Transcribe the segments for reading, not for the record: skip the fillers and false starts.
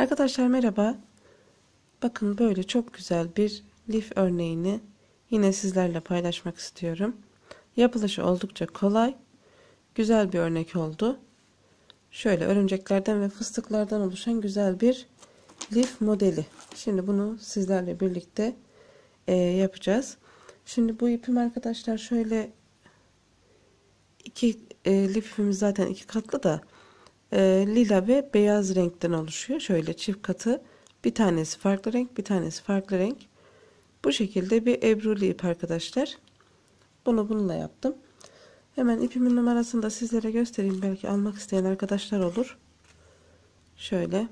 Arkadaşlar merhaba. Bakın böyle çok güzel bir lif örneğini yine sizlerle paylaşmak istiyorum. Yapılışı oldukça kolay, güzel bir örnek oldu. Şöyle örümceklerden ve fıstıklardan oluşan güzel bir lif modeli. Şimdi bunu sizlerle birlikte yapacağız. Şimdi bu ipim arkadaşlar şöyle lif ipimiz zaten iki katlı da lila ve beyaz renkten oluşuyor. Şöyle çift katı. Bir tanesi farklı renk, bir tanesi farklı renk. Bu şekilde bir ebruli ip arkadaşlar. Bunu bununla yaptım. Hemen ipimin numarasını da sizlere göstereyim. Belki almak isteyen arkadaşlar olur. Şöyle.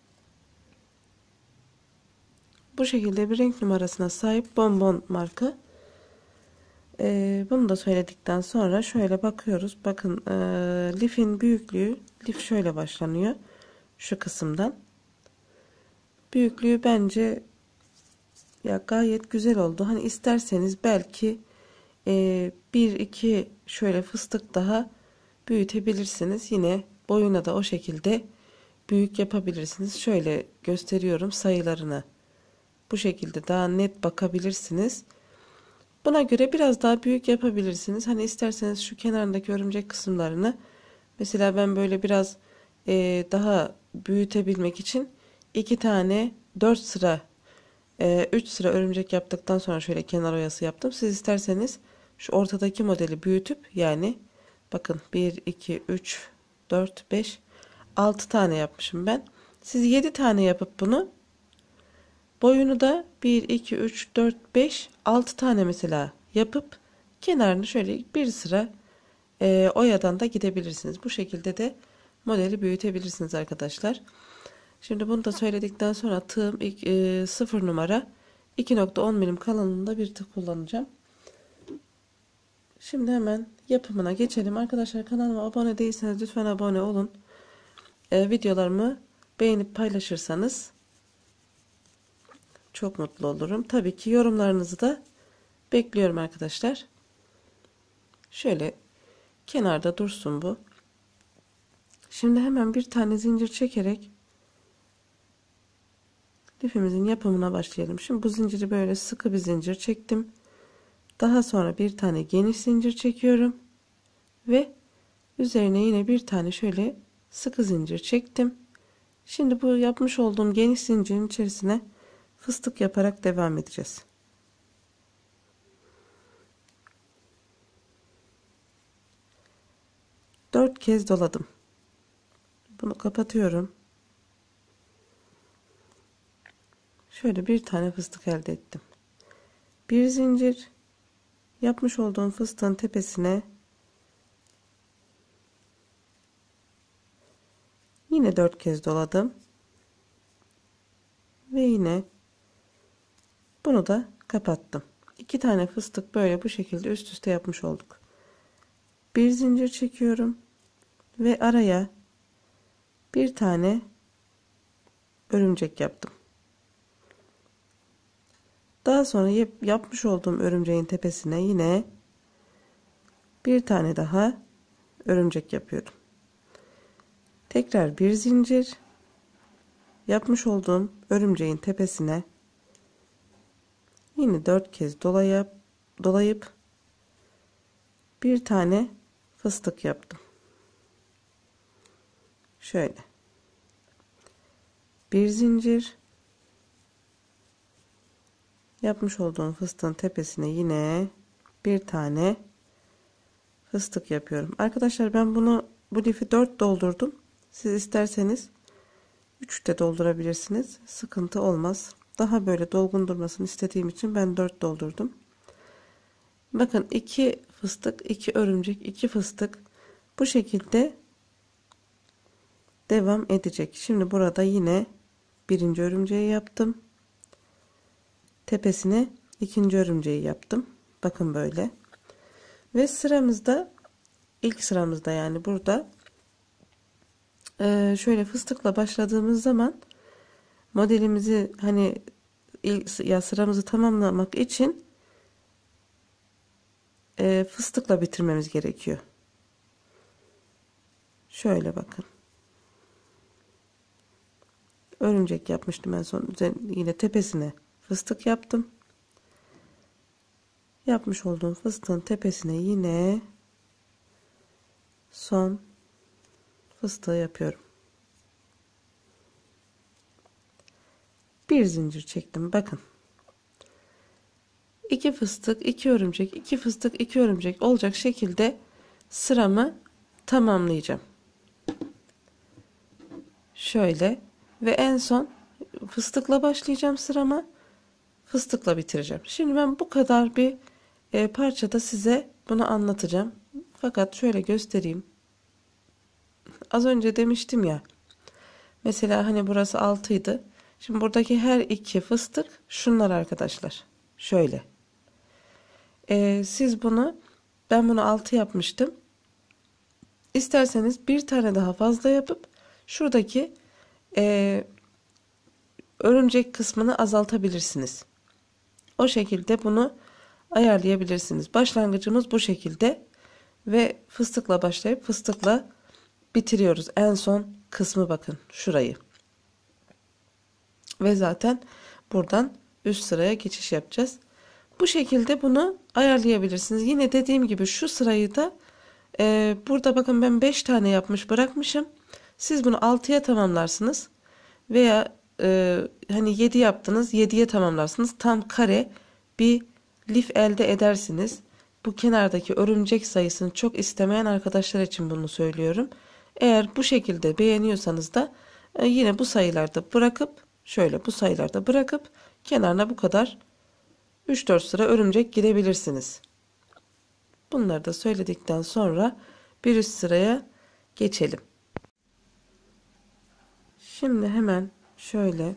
Bu şekilde bir renk numarasına sahip bonbon marka. Bunu da söyledikten sonra şöyle bakıyoruz. Bakın lifin büyüklüğü, lif şöyle başlanıyor. Şu kısımdan. Büyüklüğü bence ya gayet güzel oldu. Hani isterseniz belki bir iki şöyle fıstık daha büyütebilirsiniz. Yine boyuna da o şekilde büyük yapabilirsiniz. Şöyle gösteriyorum sayılarını. Bu şekilde daha net bakabilirsiniz. Buna göre biraz daha büyük yapabilirsiniz. Hani isterseniz şu kenarındaki örümcek kısımlarını mesela ben böyle biraz daha büyütebilmek için 2 tane 4 sıra 3 sıra örümcek yaptıktan sonra şöyle kenar oyası yaptım. Siz isterseniz şu ortadaki modeli büyütüp yani bakın 1 2 3 4 5 6 tane yapmışım ben. Siz 7 tane yapıp bunu boyunu da 1 2 3 4 5 6 tane mesela yapıp kenarını şöyle bir sıra oyadan da gidebilirsiniz. Bu şekilde de modeli büyütebilirsiniz arkadaşlar. Şimdi bunu da söyledikten sonra tığım 0 numara 2,10 milim kalınlığında bir tığ kullanacağım. Şimdi hemen yapımına geçelim. Arkadaşlar kanalıma abone değilseniz lütfen abone olun. Videolarımı beğenip paylaşırsanız çok mutlu olurum. Tabii ki yorumlarınızı da bekliyorum arkadaşlar. Şöyle kenarda dursun bu. Şimdi hemen bir tane zincir çekerek lifimizin yapımına başlayalım. Şimdi bu zinciri böyle sıkı bir zincir çektim. Daha sonra bir tane geniş zincir çekiyorum. Ve üzerine yine bir tane şöyle sıkı zincir çektim. Şimdi bu yapmış olduğum geniş zincirin içerisine fıstık yaparak devam edeceğiz. Dört kez doladım. Bunu kapatıyorum. Şöyle bir tane fıstık elde ettim. Bir zincir yapmış olduğum fıstığın tepesine yine 4 kez doladım. Ve yine bunu da kapattım. 2 tane fıstık böyle bu şekilde üst üste yapmış olduk. Bir zincir çekiyorum ve araya bir tane örümcek yaptım. Daha sonra yapmış olduğum örümceğin tepesine yine bir tane daha örümcek yapıyorum. Tekrar bir zincir yapmış olduğum örümceğin tepesine yine 4 kez dolayıp bir tane fıstık yaptım. Şöyle bir zincir yapmış olduğum fıstığın tepesine yine bir tane fıstık yapıyorum. Arkadaşlar ben bu lifi 4 doldurdum. Siz isterseniz 3 de doldurabilirsiniz. Sıkıntı olmaz. Daha böyle dolgun durmasını istediğim için ben 4 doldurdum. Bakın 2 fıstık, 2 örümcek, 2 fıstık bu şekilde devam edecek. Şimdi burada yine birinci örümceği yaptım. Tepesine ikinci örümceği yaptım. Bakın böyle. Ve sıramızda ilk sıramızda yani burada şöyle fıstıkla başladığımız zaman modelimizi hani sıramızı tamamlamak için fıstıkla bitirmemiz gerekiyor. Şöyle bakın. örümcek yapmıştım en son. Yine tepesine fıstık yaptım. Yapmış olduğum fıstığın tepesine yine son fıstığı yapıyorum. Bir zincir çektim. Bakın. 2 fıstık, 2 örümcek, 2 fıstık, 2 örümcek olacak şekilde sıramı tamamlayacağım. Şöyle ve en son fıstıkla başlayacağım sırama. Fıstıkla bitireceğim. Şimdi ben bu kadar bir parçada size bunu anlatacağım. Fakat şöyle göstereyim. Az önce demiştim ya. Mesela hani burası 6 idi. Şimdi buradaki her iki fıstık şunlar arkadaşlar. Şöyle. Siz bunu, ben bunu 6 yapmıştım. İsterseniz bir tane daha fazla yapıp şuradaki örümcek kısmını azaltabilirsiniz. O şekilde bunu ayarlayabilirsiniz. Başlangıcımız bu şekilde ve fıstıkla başlayıp fıstıkla bitiriyoruz. En son kısmı bakın şurayı. Ve zaten buradan üst sıraya geçiş yapacağız. Bu şekilde bunu ayarlayabilirsiniz. Yine dediğim gibi şu sırayı da burada bakın ben 5 tane yapmış bırakmışım. Siz bunu 6'ya tamamlarsınız. Veya hani 7 yaptınız, 7'ye tamamlarsınız. Tam kare bir lif elde edersiniz. Bu kenardaki örümcek sayısını çok istemeyen arkadaşlar için bunu söylüyorum. Eğer bu şekilde beğeniyorsanız da yine bu sayılarda bırakıp şöyle bu sayılarda bırakıp kenarına bu kadar 3-4 sıra örümcek girebilirsiniz. Bunları da söyledikten sonra bir üst sıraya geçelim. Şimdi hemen şöyle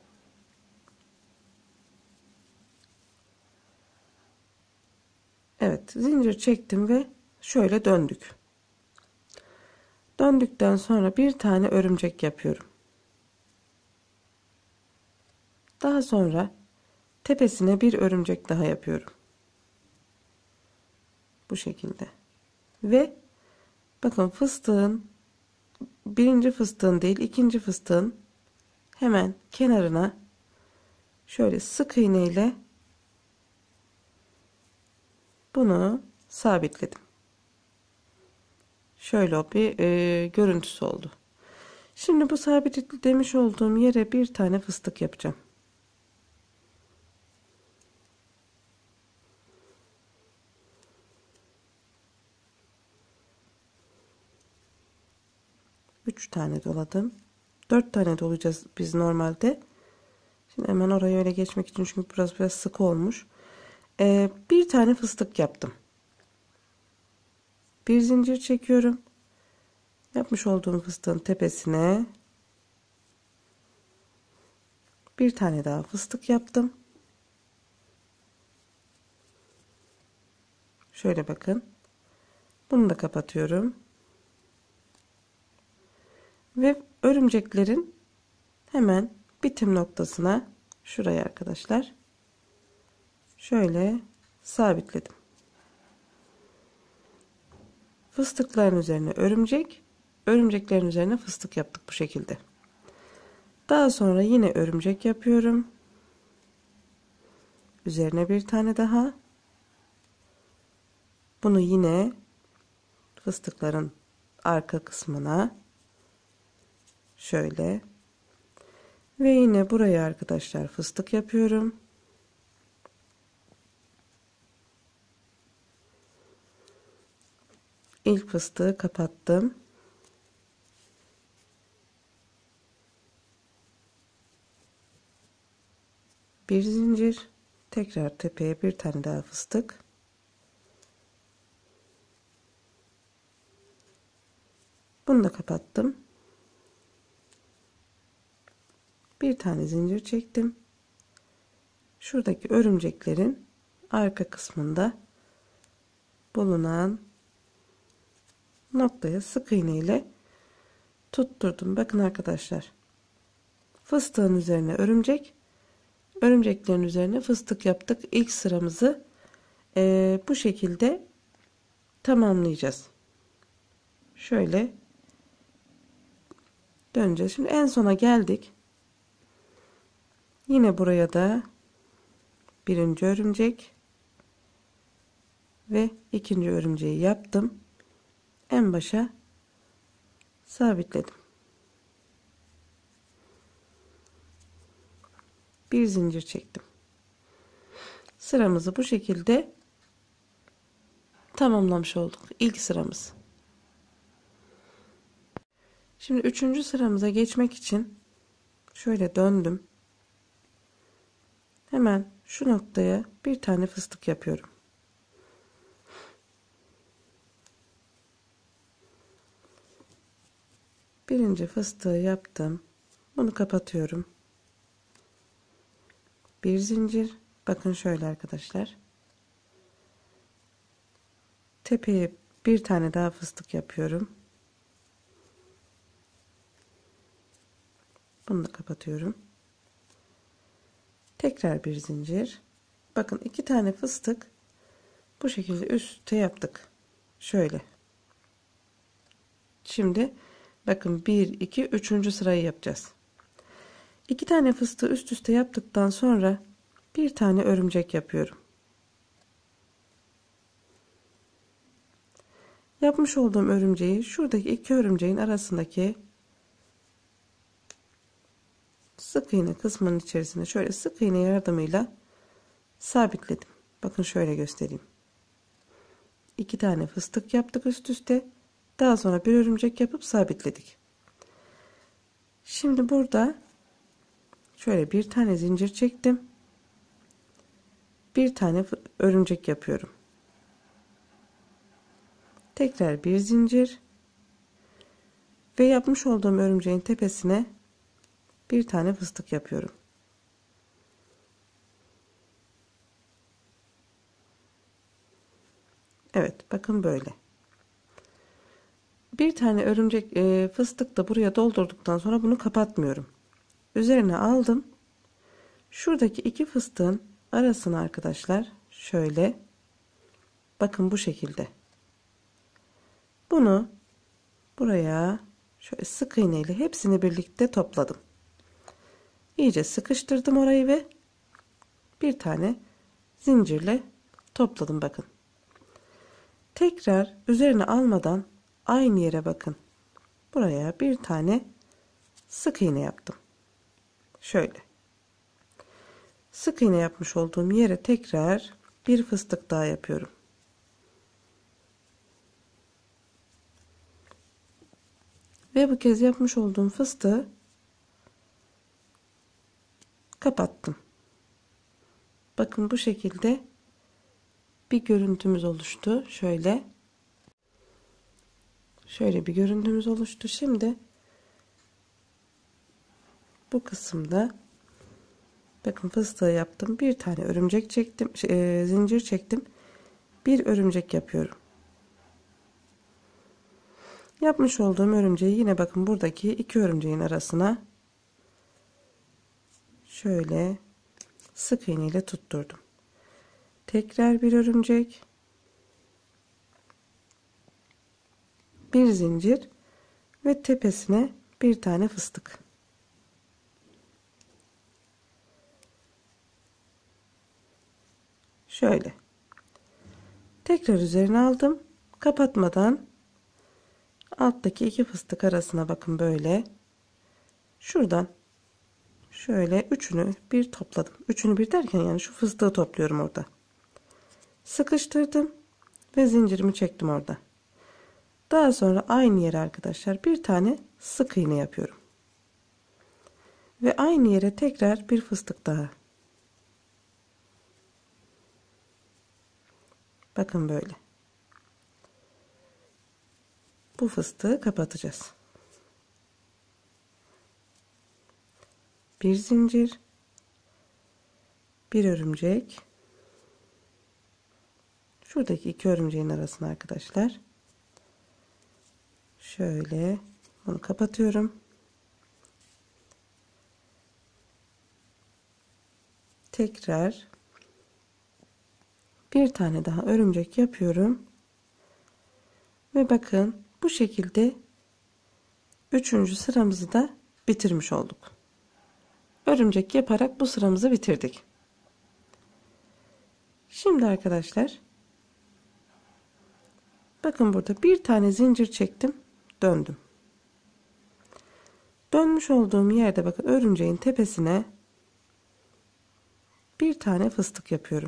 evet zincir çektim ve şöyle döndük. Döndükten sonra bir tane örümcek yapıyorum. Daha sonra tepesine bir örümcek daha yapıyorum. Bu şekilde. Ve bakın fıstığın birinci fıstığın değil ikinci fıstığın hemen kenarına şöyle sık iğne ile bunu sabitledim. Şöyle bir görüntüsü oldu. Şimdi bu sabitlemiş olduğum yere bir tane fıstık yapacağım. Üç tane doladım. 4 tane dolacağız biz normalde. Şimdi hemen oraya öyle geçmek için çünkü biraz sık olmuş. Bir tane fıstık yaptım. Bir zincir çekiyorum. Yapmış olduğum fıstığın tepesine bir tane daha fıstık yaptım. Şöyle bakın. Bunu da kapatıyorum. Ve örümceklerin hemen bitim noktasına şuraya arkadaşlar şöyle sabitledim. Fıstıkların üzerine örümcek, örümceklerin üzerine fıstık yaptık bu şekilde. Daha sonra yine örümcek yapıyorum. Üzerine bir tane daha. Bunu yine fıstıkların arka kısmına şöyle ve yine buraya arkadaşlar fıstık yapıyorum. İlk fıstığı kapattım. Bir zincir, tekrar tepeye bir tane daha fıstık. Bunu da kapattım. Bir tane zincir çektim. Şuradaki örümceklerin arka kısmında bulunan noktaya sık iğne ile tutturdum. Bakın arkadaşlar. Fıstığın üzerine örümcek, örümceklerin üzerine fıstık yaptık. İlk sıramızı bu şekilde tamamlayacağız. Şöyle döneceğiz. Şimdi en sona geldik. Yine buraya da birinci örümcek ve ikinci örümceği yaptım. En başa sabitledim. Bir zincir çektim. Sıramızı bu şekilde tamamlamış olduk. İlk sıramız. Şimdi üçüncü sıramıza geçmek için şöyle döndüm. Hemen şu noktaya bir tane fıstık yapıyorum. Birinci fıstığı yaptım. Bunu kapatıyorum. Bir zincir. Bakın şöyle arkadaşlar. Tepeye bir tane daha fıstık yapıyorum. Bunu da kapatıyorum. Tekrar bir zincir. Bakın iki tane fıstık bu şekilde üstte yaptık. Şöyle. Şimdi bakın 1 2 3. sırayı yapacağız. İki tane fıstığı üst üste yaptıktan sonra bir tane örümcek yapıyorum. Yapmış olduğum örümceği şuradaki iki örümceğin arasındaki sık iğne kısmının içerisine şöyle sık iğne yardımıyla sabitledim. Bakın şöyle göstereyim. İki tane fıstık yaptık üst üste. Daha sonra bir örümcek yapıp sabitledik. Şimdi burada şöyle bir tane zincir çektim. Bir tane örümcek yapıyorum. Tekrar bir zincir ve yapmış olduğum örümceğin tepesine bir tane fıstık yapıyorum. Evet, bakın böyle. Bir tane örümcek fıstık da buraya doldurduktan sonra bunu kapatmıyorum. Üzerine aldım. Şuradaki iki fıstığın arasına arkadaşlar şöyle bakın bu şekilde. Bunu buraya şöyle sık iğne ile hepsini birlikte topladım. İyice sıkıştırdım orayı ve bir tane zincirle topladım bakın. Tekrar üzerine almadan aynı yere bakın. Buraya bir tane sık iğne yaptım. Şöyle. Sık iğne yapmış olduğum yere tekrar bir fıstık daha yapıyorum. Ve bu kez yapmış olduğum fıstığı kapattım. Bakın bu şekilde bir görüntümüz oluştu. Şöyle bir görüntümüz oluştu. Şimdi bu kısımda bakın fıstığı yaptım. Bir tane örümcek çektim, zincir çektim. Bir örümcek yapıyorum. Yapmış olduğum örümceği yine bakın buradaki iki örümceğin arasına şöyle sık iğne ile tutturdum. Tekrar bir örümcek, bir zincir ve tepesine bir tane fıstık. Şöyle. Tekrar üzerine aldım. Kapatmadan alttaki iki fıstık arasına bakın böyle. Şuradan şöyle üçünü bir topladım. Üçünü bir derken yani şu fıstığı topluyorum orada. Sıkıştırdım ve zincirimi çektim orada. Daha sonra aynı yere arkadaşlar bir tane sık iğne yapıyorum. Ve aynı yere tekrar bir fıstık daha. Bakın böyle. Bu fıstığı kapatacağız. Bir zincir, bir örümcek. Şuradaki iki örümceğin arasına arkadaşlar. Şöyle bunu kapatıyorum. Tekrar bir tane daha örümcek yapıyorum. Ve bakın bu şekilde üçüncü sıramızı da bitirmiş olduk. örümcek yaparak bu sıramızı bitirdik. Şimdi arkadaşlar bakın burada bir tane zincir çektim, döndüm. Dönmüş olduğum yerde bakın örümceğin tepesine bir tane fıstık yapıyorum.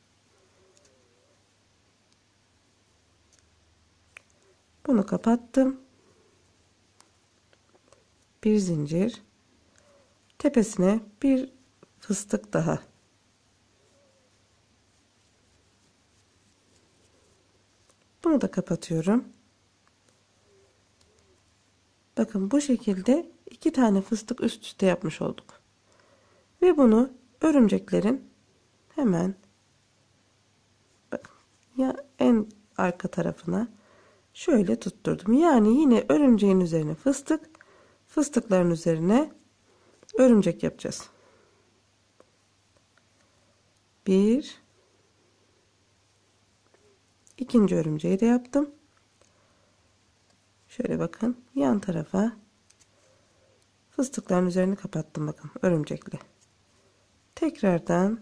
Bunu kapattım. Bir zincir. Tepesine bir fıstık daha. Bunu da kapatıyorum. Bakın bu şekilde 2 tane fıstık üst üste yapmış olduk. Ve bunu örümceklerin hemen bakın ya en arka tarafına şöyle tutturdum. Yani yine örümceğin üzerine fıstık, fıstıkların üzerine örümcek yapacağız. Bir, ikinci örümceği de yaptım. Şöyle bakın yan tarafa fıstıkların üzerini kapattım bakın örümcekle. Tekrardan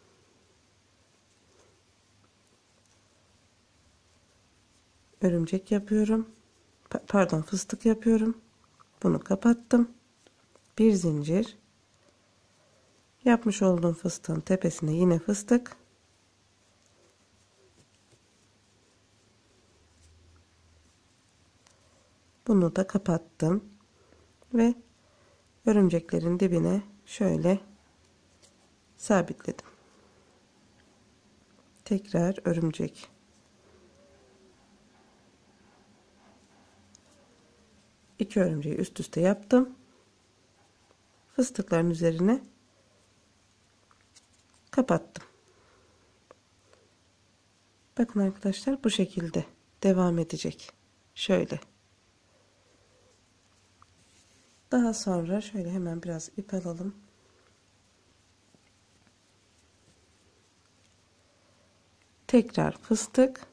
örümcek yapıyorum. Pardon, fıstık yapıyorum. Bunu kapattım. Bir zincir. Yapmış olduğum fıstığın tepesine yine fıstık. Bunu da kapattım. Ve örümceklerin dibine şöyle sabitledim. Tekrar örümcek. İki örümceği üst üste yaptım. Fıstıkların üzerine kapattım. Bakın arkadaşlar bu şekilde devam edecek. Şöyle. Daha sonra şöyle hemen biraz ip alalım. Tekrar fıstık.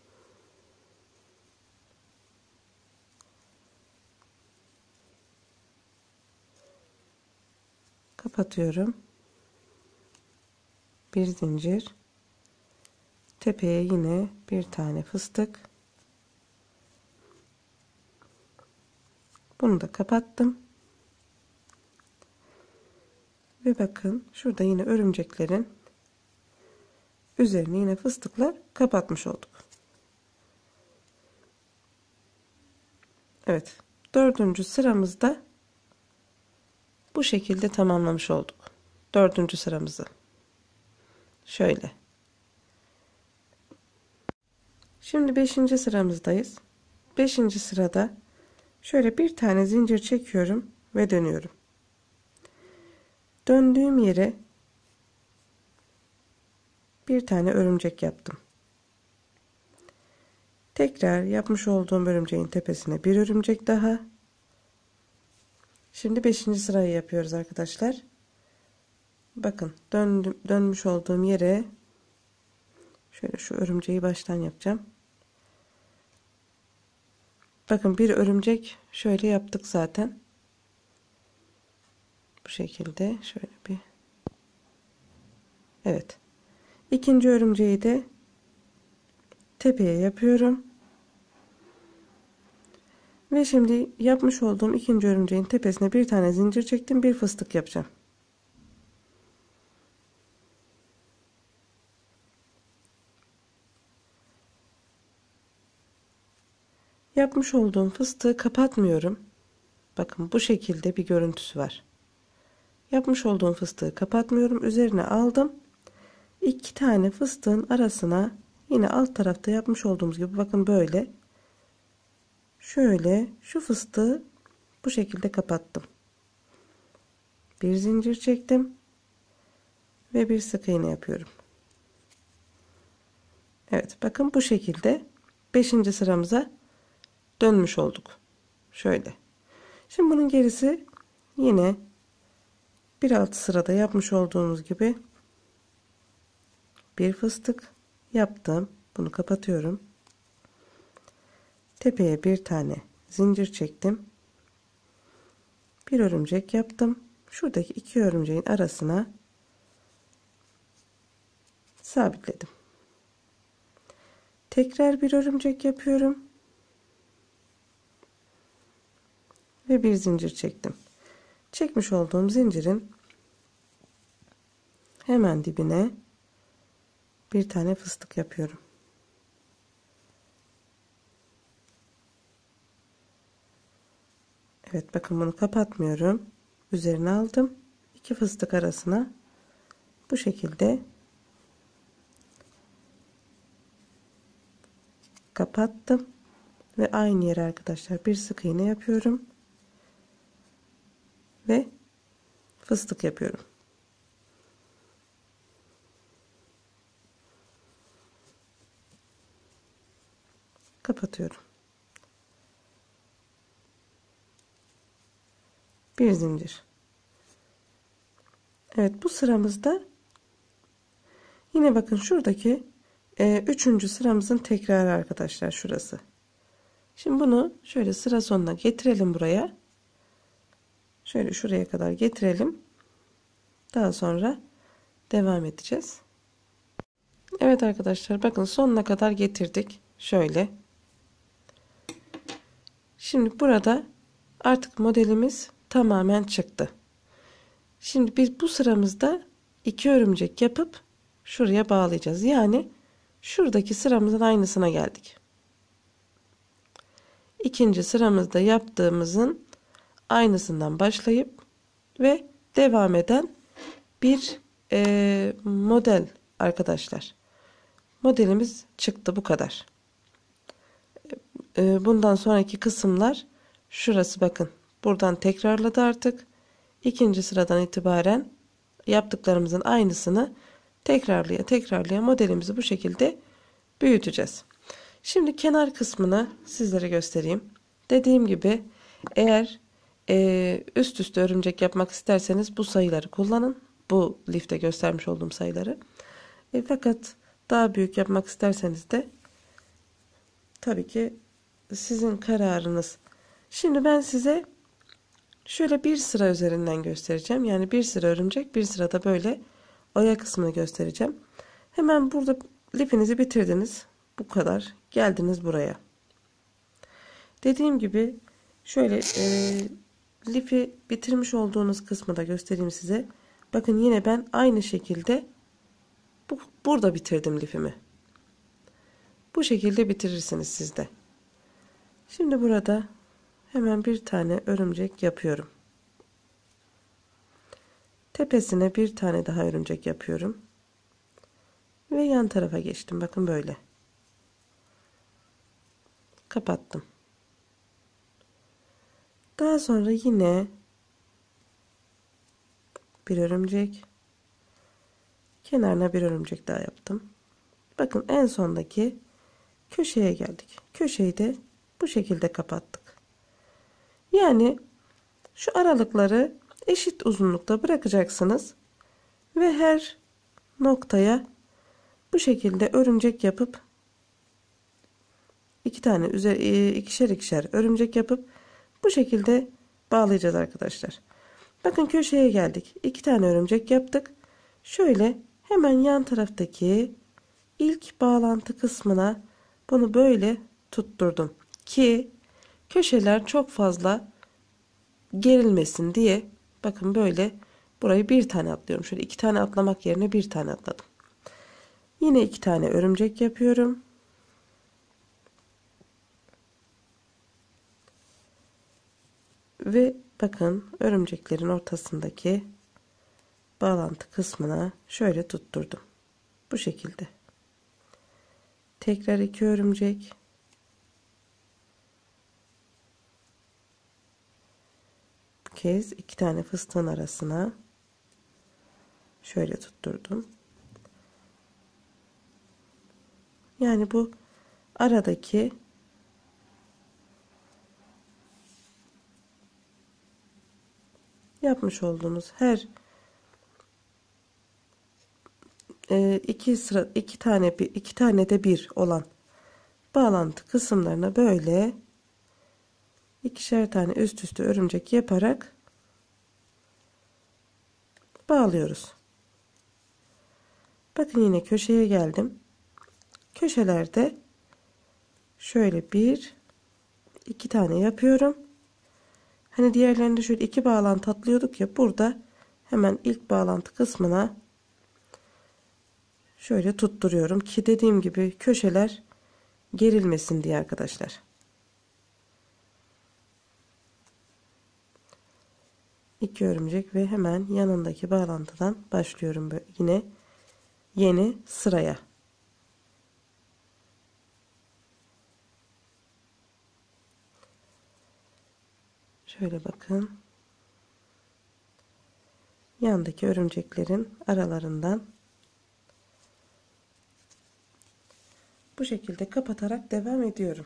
Kapatıyorum. Bir zincir. Tepeye yine bir tane fıstık. Bunu da kapattım. Ve bakın şurada yine örümceklerin üzerine yine fıstıklar kapatmış olduk. Evet, dördüncü sıramızda bu şekilde tamamlamış olduk. Dördüncü sıramızı. Şöyle. Şimdi 5. sıramızdayız. 5. sırada şöyle bir tane zincir çekiyorum ve dönüyorum. Döndüğüm yere bir tane örümcek yaptım. Tekrar yapmış olduğum örümceğin tepesine bir örümcek daha. Şimdi 5. sırayı yapıyoruz arkadaşlar. Bakın dönmüş olduğum yere şöyle şu örümceği baştan yapacağım. Bakın bir örümcek şöyle yaptık zaten. Bu şekilde şöyle bir. Evet. İkinci örümceği de tepeye yapıyorum. Ve şimdi yapmış olduğum ikinci örümceğin tepesine bir tane zincir çektim. Bir fıstık yapacağım. Yapmış olduğum fıstığı kapatmıyorum. Bakın bu şekilde bir görüntüsü var. Yapmış olduğum fıstığı kapatmıyorum. Üzerine aldım. 2 tane fıstığın arasına yine alt tarafta yapmış olduğumuz gibi bakın böyle. Şöyle şu fıstığı bu şekilde kapattım. Bir zincir çektim. Ve bir sık iğne yapıyorum. Evet bakın bu şekilde 5. sıramıza dönmüş olduk. Şöyle. Şimdi bunun gerisi yine bir alt sırada yapmış olduğumuz gibi bir fıstık yaptım. Bunu kapatıyorum. Tepeye bir tane zincir çektim. Bir örümcek yaptım. şuradaki iki örümceğin arasına sabitledim. Tekrar bir örümcek yapıyorum ve bir zincir çektim. Çekmiş olduğum zincirin hemen dibine bir tane fıstık yapıyorum. Evet, bakın bunu kapatmıyorum. Üzerine aldım. İki fıstık arasına bu şekilde kapattım ve aynı yere arkadaşlar bir sık iğne yapıyorum ve fıstık yapıyorum. Kapatıyorum. Bir zincir. Evet, bu sıramızda yine bakın şuradaki üçüncü sıramızın tekrarı arkadaşlar, şurası. Şimdi bunu şöyle sıra sonuna getirelim buraya. Şöyle şuraya kadar getirelim. Daha sonra devam edeceğiz. Evet arkadaşlar, bakın sonuna kadar getirdik. Şöyle. Şimdi burada artık modelimiz tamamen çıktı. Şimdi biz bu sıramızda iki örümcek yapıp şuraya bağlayacağız. Yani şuradaki sıramızın aynısına geldik. İkinci sıramızda yaptığımızın aynısından başlayıp ve devam eden bir model arkadaşlar. Modelimiz çıktı, bu kadar. Bundan sonraki kısımlar şurası, bakın. Buradan tekrarladı artık. İkinci sıradan itibaren yaptıklarımızın aynısını tekrarlaya modelimizi bu şekilde büyüteceğiz. Şimdi kenar kısmını sizlere göstereyim. Dediğim gibi eğer üst üste örümcek yapmak isterseniz bu sayıları kullanın. Bu lifte göstermiş olduğum sayıları. Fakat daha büyük yapmak isterseniz de tabii ki sizin kararınız. Şimdi ben size şöyle bir sıra üzerinden göstereceğim. Yani bir sıra örümcek, bir sırada böyle oya kısmını göstereceğim. Hemen burada lifinizi bitirdiniz. Bu kadar. Geldiniz buraya. Dediğim gibi şöyle lifi bitirmiş olduğunuz kısmı da göstereyim size. Bakın yine ben aynı şekilde burada bitirdim lifimi. Bu şekilde bitirirsiniz siz de. Şimdi burada hemen bir tane örümcek yapıyorum. Tepesine bir tane daha örümcek yapıyorum. Ve yan tarafa geçtim. Bakın böyle. Kapattım. Daha sonra yine bir örümcek. Kenarına bir örümcek daha yaptım. Bakın en sondaki köşeye geldik. Köşeyi de bu şekilde kapattık. Yani şu aralıkları eşit uzunlukta bırakacaksınız ve her noktaya bu şekilde örümcek yapıp ikişer ikişer örümcek yapıp bu şekilde bağlayacağız arkadaşlar. Bakın köşeye geldik. 2 tane örümcek yaptık. Şöyle hemen yan taraftaki ilk bağlantı kısmına bunu böyle tutturdum ki köşeler çok fazla gerilmesin diye. Bakın böyle burayı bir tane atlıyorum. Şöyle 2 tane atlamak yerine bir tane atladım. Yine 2 tane örümcek yapıyorum. Ve bakın örümceklerin ortasındaki bağlantı kısmına şöyle tutturdum. Bu şekilde. Tekrar 2 örümcek. Bu kez 2 tane fıstığın arasına şöyle tutturdum. Yani bu aradaki yapmış olduğumuz her iki tane de bir olan bağlantı kısımlarına böyle ikişer tane üst üste örümcek yaparak bağlıyoruz. Bakın yine köşeye geldim. Köşelerde şöyle bir iki tane yapıyorum. Hani diğerlerinde şöyle iki bağlantı atlıyorduk ya, burada hemen ilk bağlantı kısmına şöyle tutturuyorum ki dediğim gibi köşeler gerilmesin diye arkadaşlar. İki örümcek ve hemen yanındaki bağlantıdan başlıyorum böyle yine yeni sıraya. Şöyle bakın. Yandaki örümceklerin aralarından bu şekilde kapatarak devam ediyorum.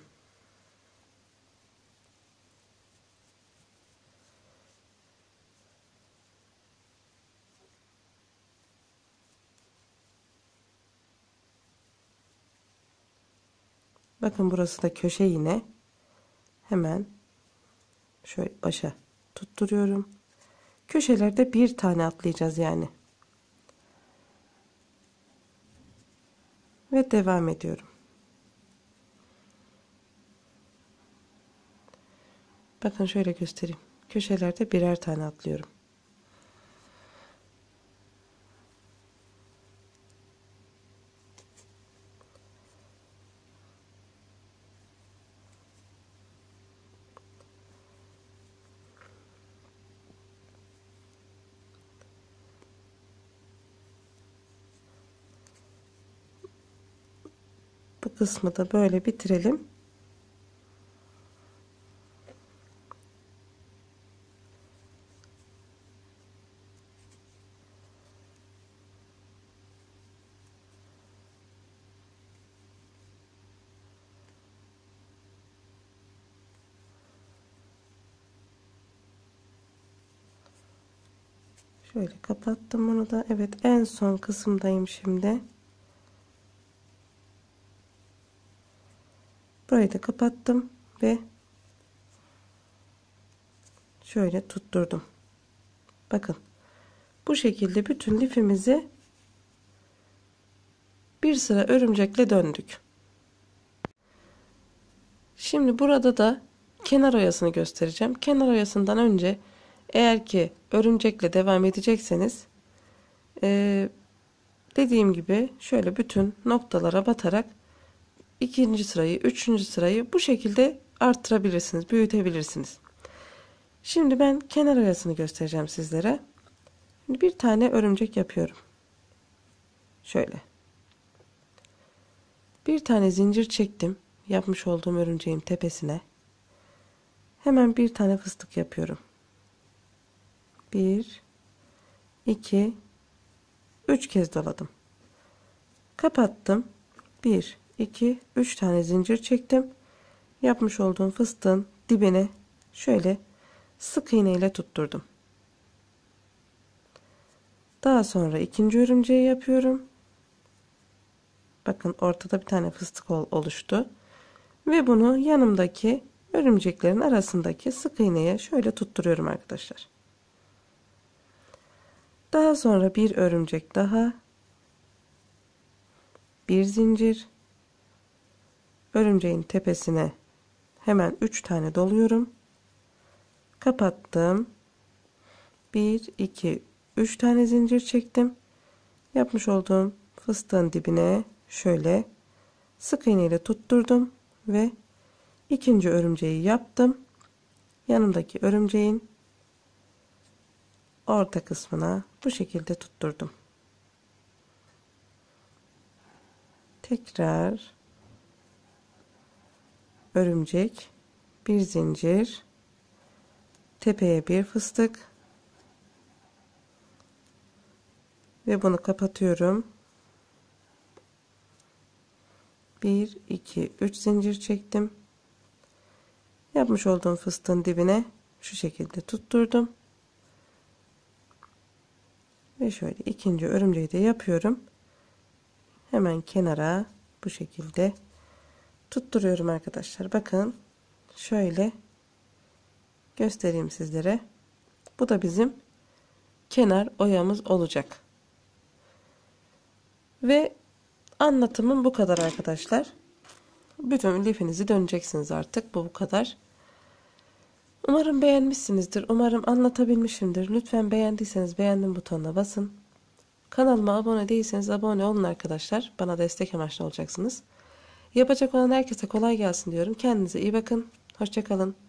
Bakın burası da köşe yine. Hemen şöyle başa tutturuyorum. Köşelerde bir tane atlayacağız yani. Ve devam ediyorum. Bakın şöyle göstereyim. Köşelerde birer tane atlıyorum. Bu kısmı da böyle bitirelim. Şöyle kapattım bunu da. Evet, en son kısımdayım şimdi. Burayı da kapattım ve şöyle tutturdum. Bakın bu şekilde bütün lifimizi bir sıra örümcekle döndük. Şimdi burada da kenar oyasını göstereceğim. Kenar oyasından önce eğer ki örümcekle devam edecekseniz dediğim gibi şöyle bütün noktalara batarak ikinci sırayı, üçüncü sırayı bu şekilde arttırabilirsiniz, büyütebilirsiniz. Şimdi ben kenar oyasını göstereceğim sizlere. Şimdi bir tane örümcek yapıyorum. Şöyle. Bir tane zincir çektim. Yapmış olduğum örümceğin tepesine. Hemen bir tane fıstık yapıyorum. 1 2 3 kez doladım. Kapattım. 1 2 3 tane zincir çektim. Yapmış olduğum fıstığın dibine şöyle sık iğne ile tutturdum. Daha sonra ikinci örümceği yapıyorum. Bakın ortada bir tane fıstık oluştu. Ve bunu yanımdaki örümceklerin arasındaki sık iğneye şöyle tutturuyorum arkadaşlar. Daha sonra bir örümcek daha. Bir zincir. Örümceğin tepesine hemen 3 tane doluyorum. Kapattım. 1 2 3 tane zincir çektim. Yapmış olduğum fıstığın dibine şöyle sık iğne ile tutturdum ve ikinci örümceği yaptım. Yanımdaki örümceğin orta kısmına bu şekilde tutturdum. Tekrar örümcek, bir zincir, tepeye bir fıstık ve bunu kapatıyorum. 1 2 3 zincir çektim. Yapmış olduğum fıstığın dibine şu şekilde tutturdum. Ve şöyle ikinci örümceği de yapıyorum. Hemen kenara bu şekilde tutturuyorum arkadaşlar. Bakın şöyle göstereyim sizlere. Bu da bizim kenar oyamız olacak. Ve anlatımım bu kadar arkadaşlar. Bütün lifinizi döneceksiniz artık. Bu kadar. Umarım beğenmişsinizdir. Umarım anlatabilmişimdir. Lütfen beğendiyseniz beğendim butonuna basın. Kanalıma abone değilseniz abone olun arkadaşlar. Bana destek amaçlı olacaksınız. Yapacak olan herkese kolay gelsin diyorum. Kendinize iyi bakın. Hoşça kalın.